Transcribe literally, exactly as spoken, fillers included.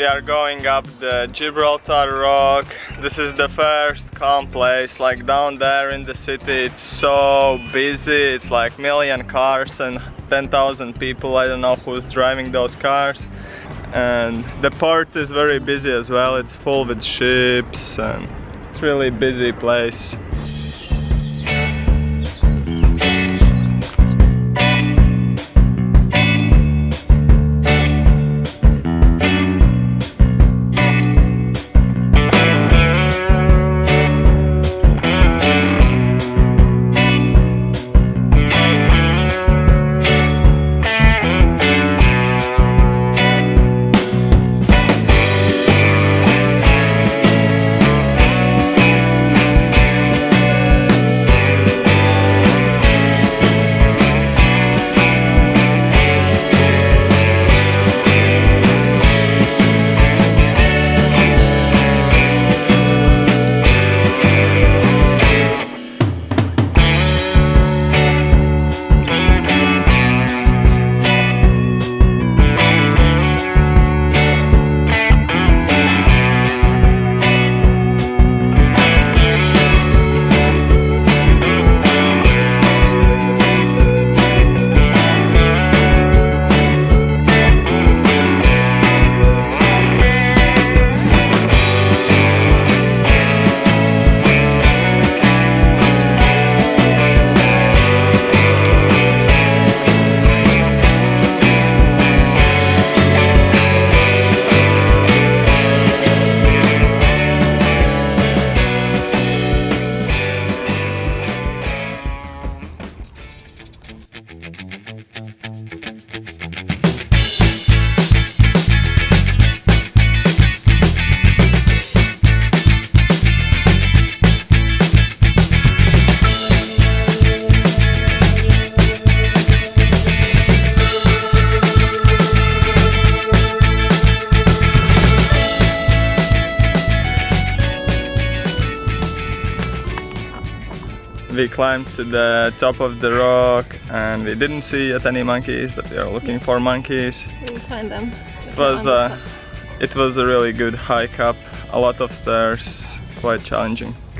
We are going up the Gibraltar Rock. This is the first calm place. Like down there in the city, it's so busy. It's like million cars and ten thousand people. I don't know who's driving those cars. And the port is very busy as well. It's full with ships and it's really busy place. We climbed to the top of the rock and we didn't see yet any monkeys, but we are looking for monkeys. We'll find them. It was, uh, it was a really good hike up, a lot of stairs, quite challenging.